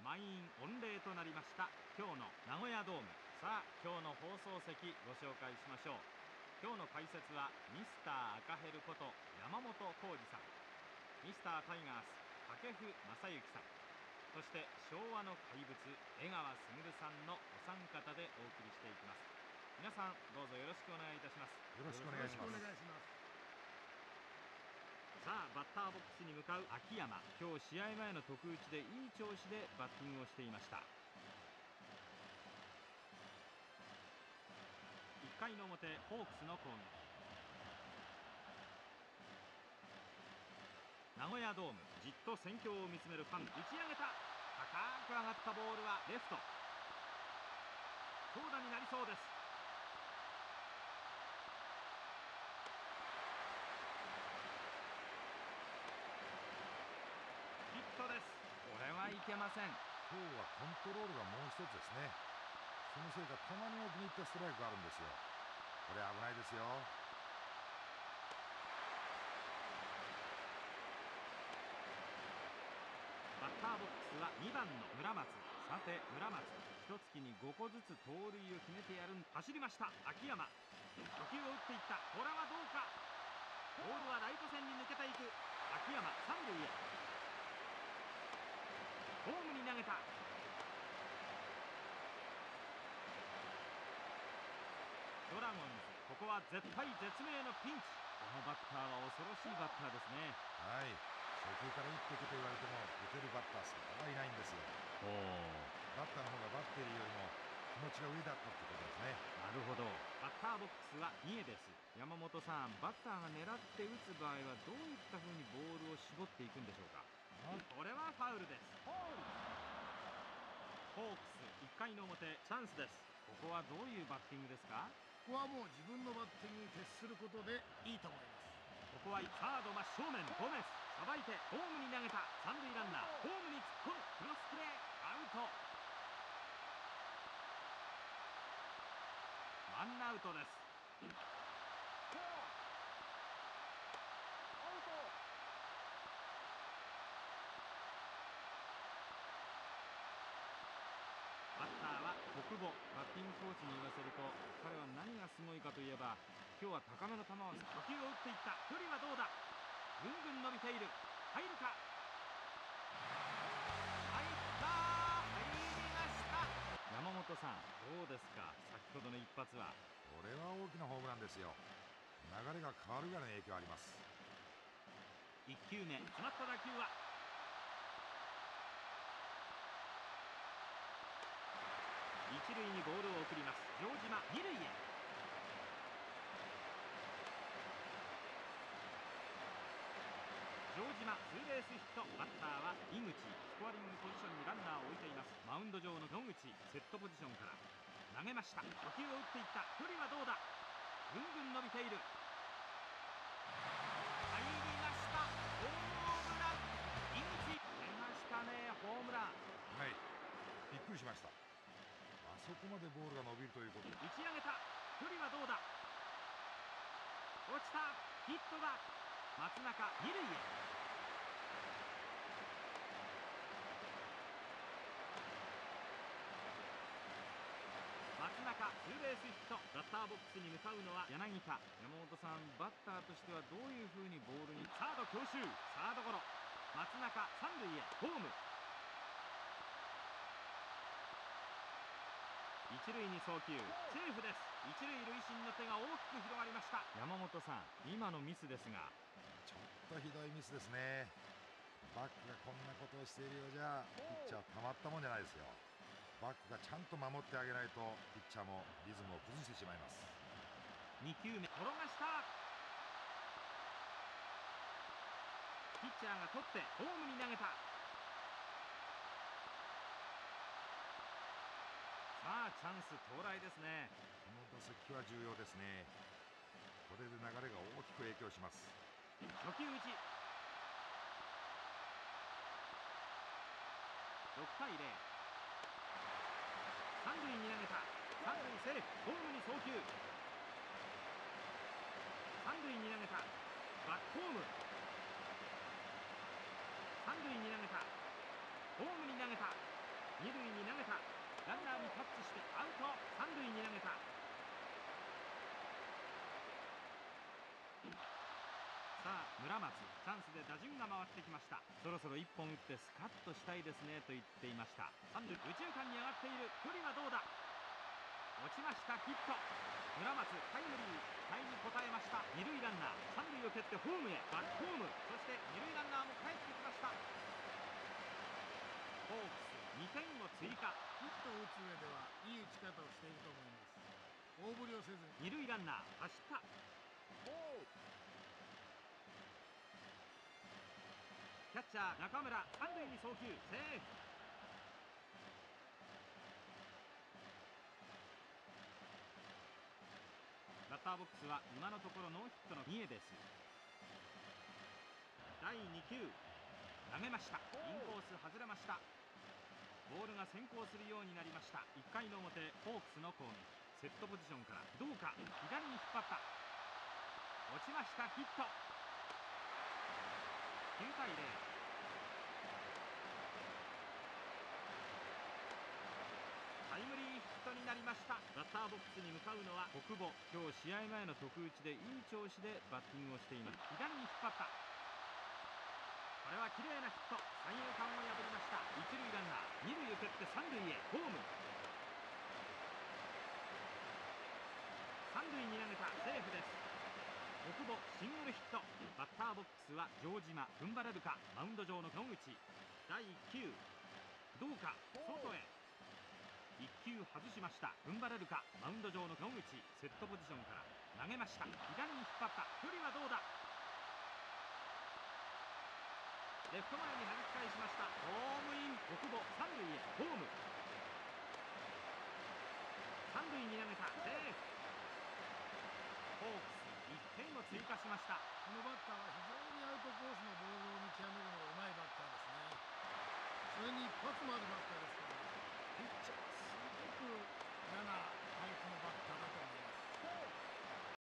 満員御礼となりました今日の名古屋ドーム。さあ今日の放送席ご紹介しましょう。今日の解説はミスター赤ヘルこと山本浩二さん、ミスタータイガース掛布正幸さん、そして昭和の怪物江川卓さんのお三方でお送りしていきます。皆さんどうぞよろしくお願いいたします。 よろしくお願いします。 さあバッターボックスに向かう秋山、今日試合前の特打ちでいい調子でバッティングをしていました。1回の表ホークスの攻撃。名古屋ドーム、じっと戦況を見つめるファン。打ち上げた、高く上がったボールはレフト、長打になりそうです。ヒットです。これはいけません。 今日はコントロールがもう一つですね。そのせいかたまに置きに行ったストライクがあるんですよ。これ危ないですよ。 バッターボックスは2番の村松。さて村松、一月に5個ずつ盗塁を決めてやるん。走りました秋山、初球を打っていった。これはどうか。ボールはライト線に抜けていく。秋山三塁へ、ホームに投げた。ドラゴンズ、ここは絶体絶命のピンチ。このバッターは恐ろしいバッターですね。 はい、初球から打っていけと言われても打てるバッターそこはいないんですよ。バッターの方がバッテリーよりも気持ちが上だったってことですね。 なるほど。バッターボックスは三重です。山本さん、バッターが狙って打つ場合はどういった風にボールを絞っていくんでしょうか。これはファウルです。ホークス1回の表チャンスです。ここはどういうバッティングですか。 ここはもう自分のバッティングに徹することでいいと思います。 ここはサード真正面、ゴメスさばいてホームに投げた。三塁ランナーホームに突っ込む。クロスプレーアウト。ワンアウトです。バッターは小久保。バッティングコーチに言わせると彼は何がすごいかといえば、今日は高めの球を初球を打っていった。距離はどうだ。ぐんぐん伸びている。入るか。入った、入りました。山本さんどうですか、先ほどの一発は。 これは大きなホームランですよ。流れが変わるぐらいの影響あります。 1球目詰まった打球は一塁にボールを送ります。城島二塁へ。城島ツーベースヒット。バッターは井口。スコアリングポジションにランナーを置いています。マウンド上の野口、セットポジションから投げました。初球を打っていった。距離はどうだ。ぐんぐん伸びている。入りました。ホームラン。井口出ましたね、ホームラン。 はい、びっくりしました。あそこまでボールが伸びるということ。 打ち上げた。距離はどうだ。落ちた。ヒットだ。松中二塁へ。松中ツーベースヒット。バッターボックスに向かうのは柳田。山本さん、バッターとしてはどういう風にボールに。サード強襲、サードゴロ。松中三塁へ、ホーム。一塁に送球、セーフです。一塁塁審の手が大きく広がりました。山本さん、今のミスですが。 ちょっとひどいミスですね。バックがこんなことをしているようじゃピッチャーはたまったもんじゃないですよ。バックがちゃんと守ってあげないとピッチャーもリズムを崩してしまいます。 2球目転がした。ピッチャーが取ってホームに投げた。さあチャンス到来ですね。 この打席は重要ですね。これで流れが大きく影響します。 初球打ち。6対0。三塁に投げた。三塁セーフ。ホームに送球。三塁に投げた。バックホーム。三塁に投げた。ホームに投げた。 二塁に投げた。ランナーにタッチしてアウト。三塁に投げた。さあ村松、チャンスで打順が回ってきました。そろそろ1本打ってスカッとしたいですねと言っていました。三塁右中間に上がっている。距離はどうだ。落ちました。ヒット。村松タイムリー。期待に応えました。二塁ランナー三塁を蹴ってホームへ。バックホーム。そして二塁ランナーも帰ってきました。ホークス2点を追加。 ヒットを打つ上ではいい打ち方をしていると思います。大振りをせず二塁ランナー走った。キャッチャー中村三塁に送球。セーフ。バッターボックスは今のところノーヒットの三重です。第2球投げました。インコース外れました。ボールが先行するようになりました。1回の表ホークスの攻撃。セットポジションからどうか。左に引っ張った。落ちました。ヒット。9対0。タイムリーヒットになりました。バッターボックスに向かうのは小久保。今日試合前の特打ちでいい調子でバッティングをしています。左に引っ張った。これは綺麗なヒット。三遊間を破りました。一塁ランナー二塁を蹴って三塁へ。ホーム。三塁に投げた。セーフです。小久保シングルヒット。バッターボックスは城島。踏ん張れるか。マウンド上の野口。第1球どうか。外へ。1球外しました。踏ん張れるか。マウンド上の野口。セットポジションから投げました。左に引っ張った。距離はどうだ。レフト前に弾き返しました。ホームイン。小久保三塁へ。ホーム。三塁に投げた。セーフ。ホークス1点を追加しました。 このバッターは非常にアウトコースのボールを見極めるのがうまいバッターですね。それに一発もあるバッターですから、ピッチャーはすごく嫌な